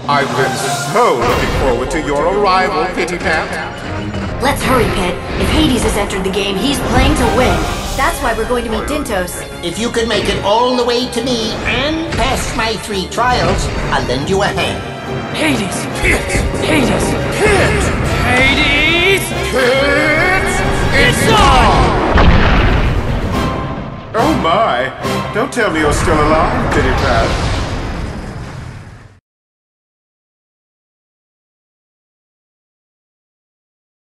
I've been so looking forward to your arrival, Pitty Pat. Let's hurry, Pit. If Hades has entered the game, he's playing to win. That's why we're going to meet Dintos. If you can make it all the way to me and pass my 3 trials, I'll lend you a hand. Hades! Pit! Hades! Pit! Hades! Pit! It's on! Oh my! Don't tell me you're still alive, Pitty Pat.